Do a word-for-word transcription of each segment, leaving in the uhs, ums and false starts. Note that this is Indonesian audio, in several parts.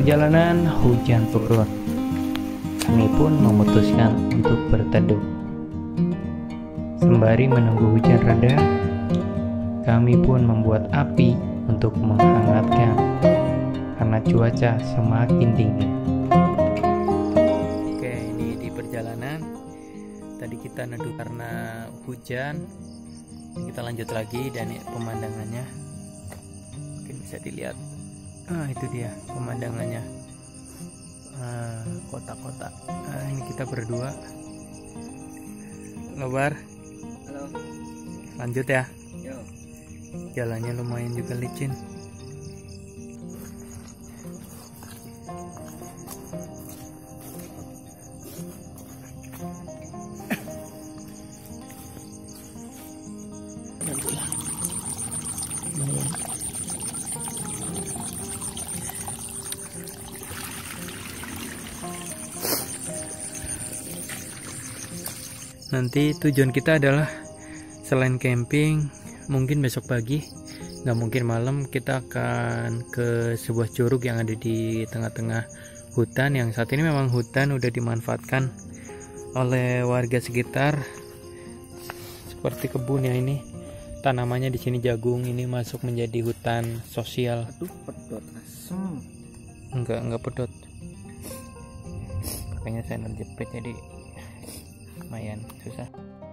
perjalanan hujan turun. Kami pun memutuskan untuk berteduh. Sembari menunggu hujan reda, kami pun membuat api untuk menghangatkan karena cuaca semakin dingin. Oke, ini di perjalanan. Tadi kita neduh karena hujan. Kita lanjut lagi dan pemandangannya mungkin bisa dilihat. Ah, itu dia pemandangannya. Ah, kota-kota. Ah, ini kita berdua. Lebar. Halo. Lanjut ya. Yo. Jalannya lumayan juga licin. Nanti tujuan kita adalah selain camping, mungkin besok pagi, nggak mungkin malam, kita akan ke sebuah curug yang ada di tengah-tengah hutan. Yang saat ini memang hutan udah dimanfaatkan oleh warga sekitar seperti kebun ya. Ini tanamannya di sini jagung, ini masuk menjadi hutan sosial. Aduh, pedot asem. Enggak, enggak pedot. Makanya saya jepit jadi lumayan susah.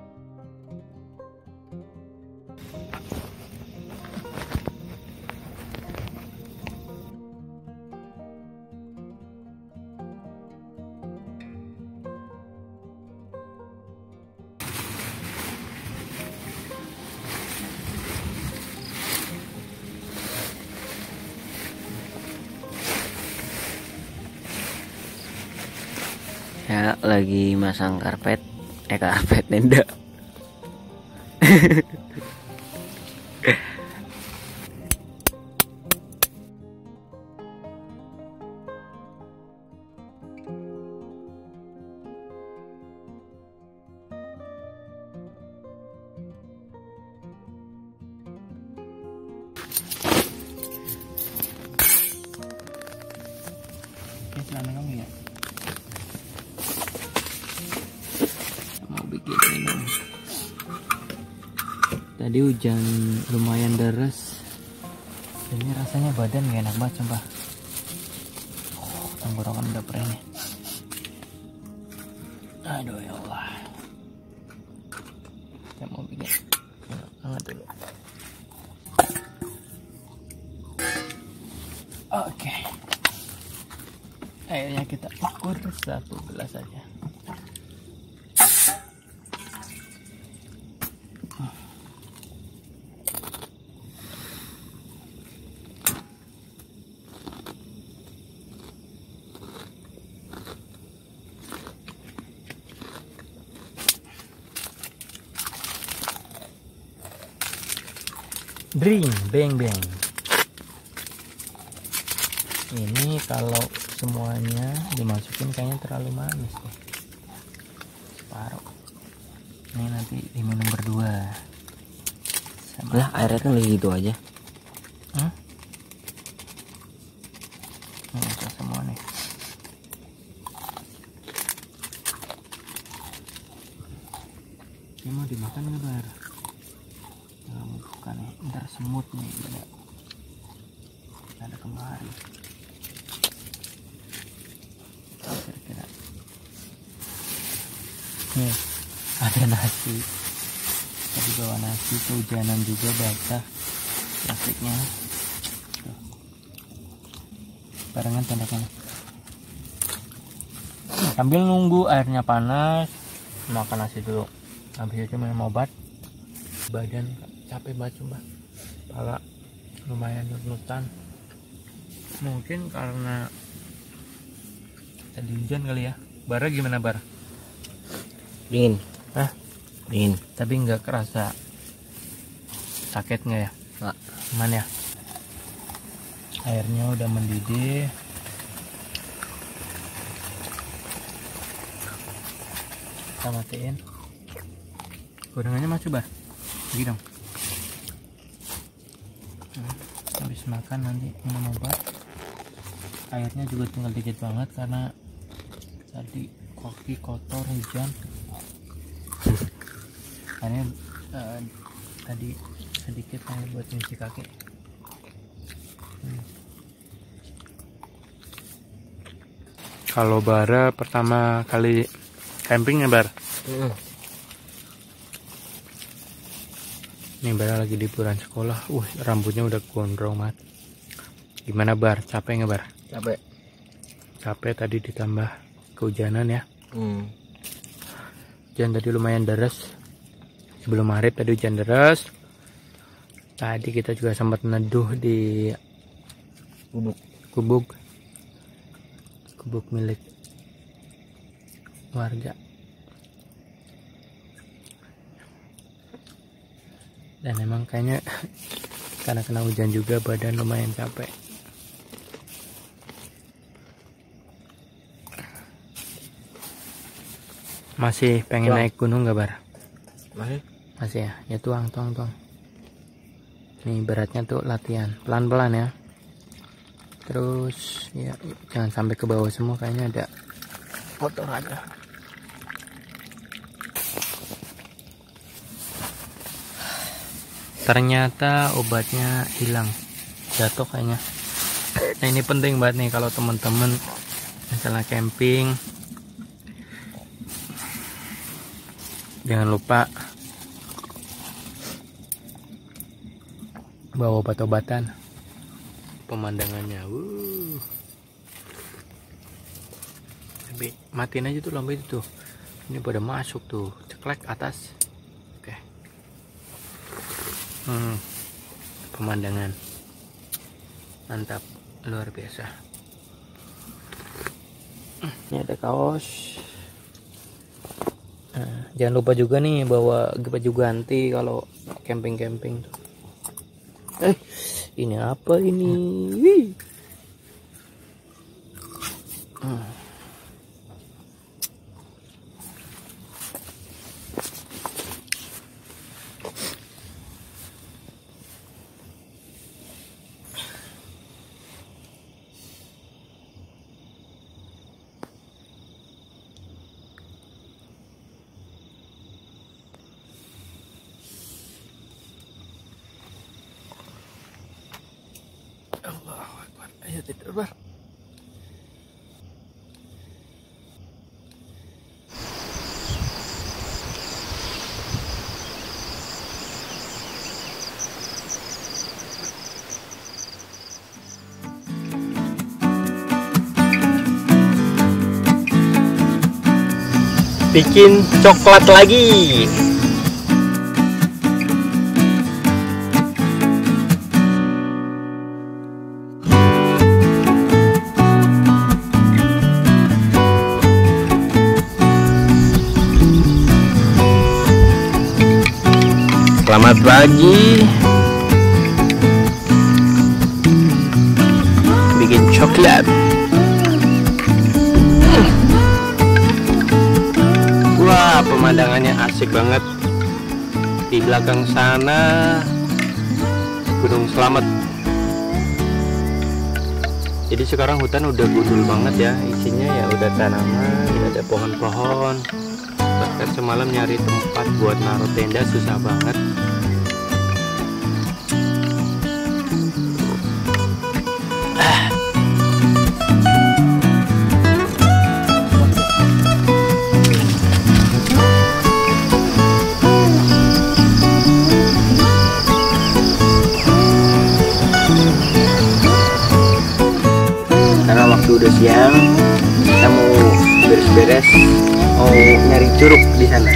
Ya, lagi masang karpet. Eh, karpet nenda. Ini celana kamu ya? Mau bikin minum. Tadi hujan lumayan deras. Ini rasanya badan gak enak banget sumpah. Oh, tenggorokan udah perih nih. Aduh ya Allah. Saya mau bikin hangat dulu. Oke. Airnya kita ukur satu gelas saja. Drink, beng beng. Ini kalau semuanya dimasukin kayaknya terlalu manis deh. Separuh. Ini nanti diminum berdua. Sama Lah, airnya kan lagi gitu aja. Hmm? Ini usah semua nih. Ini mau dimakan nggak, Bar? Nah, bukan nih, ntar semut nih ada, ada kemari. Kira-kira. Nih, ada nasi. Tadi bawa nasi, kehujanan juga basah plastiknya. Tuh. Barengan tendaknya. Sambil nunggu airnya panas, makan nasi dulu. Habis itu minum obat. Badan capek banget cuma. Kepala lumayan nut-nutan. Mungkin karena tadi hujan kali ya. Bara gimana, Bar? Dingin. Hah? Dingin. Tapi nggak kerasa sakit nggak ya? Nggak. Aman ya? Airnya udah mendidih. Kita matiin. Gorengannya mas coba. Lagi dong. Nah, habis makan nanti minum obat. airnya juga tinggal dikit banget karena tadi kaki kotor hujan. Karena uh, tadi sedikit hanya buat nyuci kaki. hmm. Kalau Bara pertama kali camping ya Bar? Mm. Nih Bara lagi liburan sekolah. Uh, rambutnya udah gondrong banget. Gimana Bar? Capek nggak Bar? Capek. Capek tadi ditambah kehujanan ya. Hmm. Hujan tadi lumayan deras. Sebelum maghrib tadi hujan deras. Tadi kita juga sempat neduh di Gubuk. gubuk gubuk milik warga. Dan emang kayaknya karena kena hujan juga badan lumayan capek. Masih pengen Tuang. naik gunung gak Bar? Masih? Masih ya? Ya tuang tuang tuang. Nih beratnya tuh latihan pelan-pelan ya. Terus ya jangan sampai ke bawah semua, kayaknya ada kotor aja. Ternyata obatnya hilang, jatuh kayaknya. Nah ini penting banget nih kalau teman-teman misalnya camping, jangan lupa bawa obat-obatan. Pemandangannya, wuh, tapi matiin aja tuh lampu itu tuh. Ini pada masuk tuh, ceklek atas. Oke. Hmm, pemandangan mantap, luar biasa. Ini ada kaos. Nah, jangan lupa juga nih bawa baju ganti kalau camping-camping tuh. Eh, ini apa ini? Wih. Hmm. Allahu Akbar. Ayo tidur Bar. Bikin coklat lagi. Selamat pagi. Bikin coklat. Wah, pemandangannya asik banget. Di belakang sana Gunung Slamet. Jadi sekarang hutan udah gundul banget ya. Isinya ya udah tanaman, ada pohon-pohon. Bahkan semalam nyari tempat buat naruh tenda susah banget. Karena waktu udah siang, kita mau beres-beres, mau nyari curug di sana.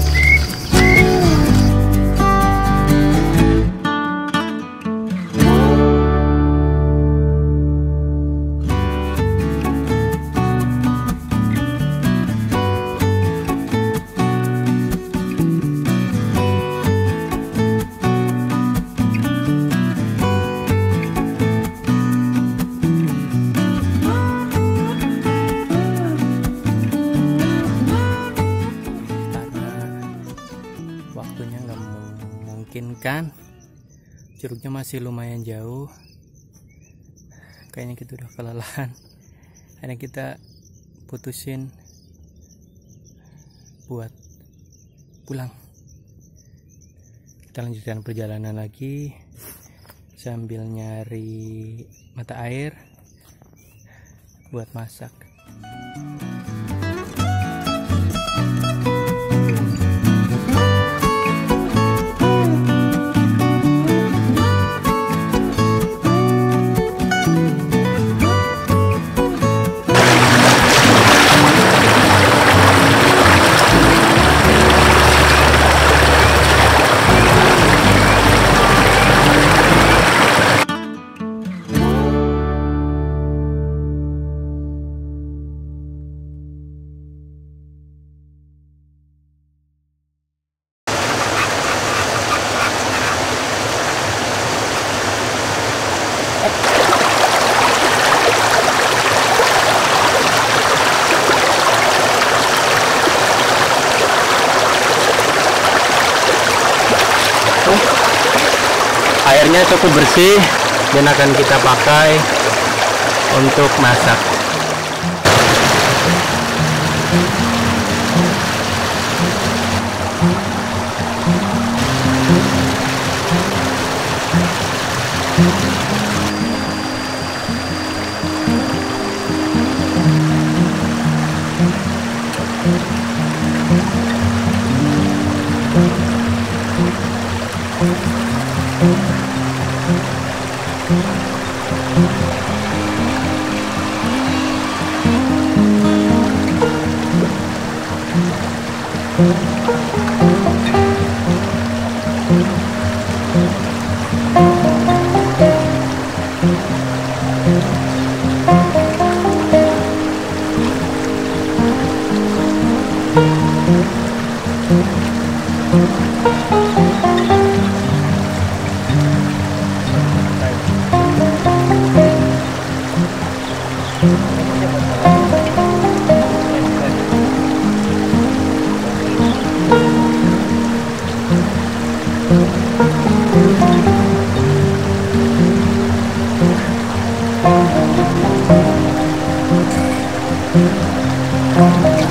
Waktunya nggak memungkinkan, curugnya masih lumayan jauh, kayaknya kita udah kelelahan. Akhirnya kita putusin buat pulang. Kita lanjutkan perjalanan lagi sambil nyari mata air buat masak. Airnya cukup bersih dan akan kita pakai untuk masak. Thank you.